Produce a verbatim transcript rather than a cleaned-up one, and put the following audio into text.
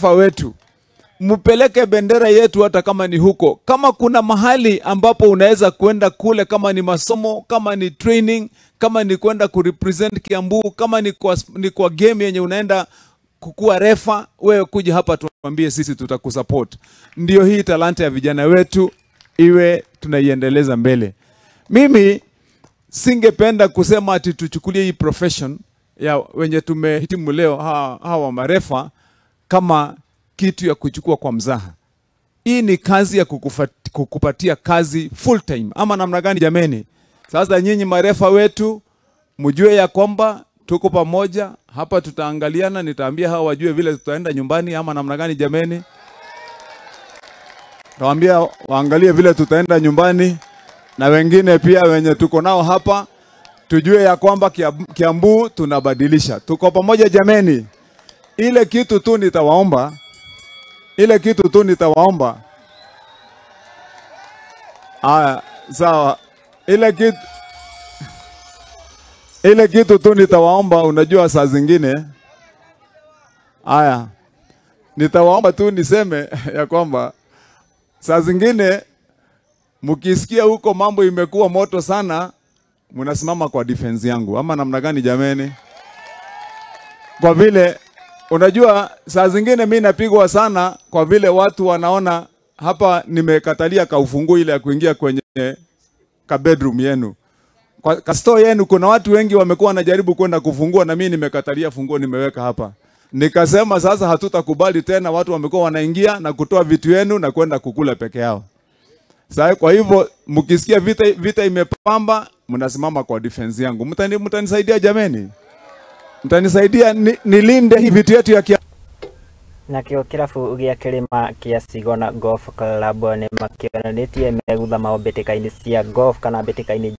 marefa wetu, mpeleke bendera yetu hata kama ni huko. Kama kuna mahali ambapo unaweza kwenda kule, kama ni masomo, kama ni training, kama ni kwenda kurepresent Kiambu, kama ni kwa, ni kwa game yenye unaenda kukua refa, wewe kuja hapa tuambie, sisi tutakusupport. Ndio hii talanta ya vijana wetu iwe tunaiendeleza mbele. Mimi singependa kusema ati tuchukulie hii profession ya wenye tumehitimu leo hawa, hawa marefa kama kitu ya kuchukua kwa mzaha. Hii ni kazi ya kukufati, kukupatia kazi full time. Ama namna gani jameni? Sasa nyinyi marefa wetu mjue ya kwamba tuko pamoja hapa, tutaangaliana, nitaambia hawa wajue vile tutaenda nyumbani. Ama namna gani jameni? Tawaambia waangalie vile tutaenda nyumbani, na wengine pia wenye tuko nao hapa tujue ya kwamba Kiambu tunabadilisha. Tuko pamoja jameni. Ile kitu tu nitawaomba, ile kitu tu nitawaomba. Aya, sawa. Ile kitu ile kitu tu nitawaomba, unajua saa zingine. Aya, nitawaomba tu niseme ya kwamba saa zingine mkisikia huko mambo imekuwa moto sana, mnasimama kwa defense yangu. Ama namna gani jameni? Kwa vile unajua saa zingine mimi napigwa sana kwa vile watu wanaona hapa nimekatalia ka ufunguo ile ya kuingia kwenye ka bedroom yenu. Kwa ka store yenu kuna watu wengi wamekuwa wanajaribu kwenda kufungua, na mimi nimekatalia funguo nimeweka hapa. Nikasema sasa hatutakubali tena watu wamekuwa wanaingia na kutoa vitu yenu na kwenda kukula peke yao. Sasa kwa hivyo mkisikia vita vita imepamba, mnasimama kwa defense yangu. Mtani mtanisaidia jameni? Mtanisaidia ni, nilinde hii vitu yetu ya kia. Na kio kirabu gia kirima kia Sigona Golf Club ni makionetie megutha mao mbitikaini cia golf kana mbitikaini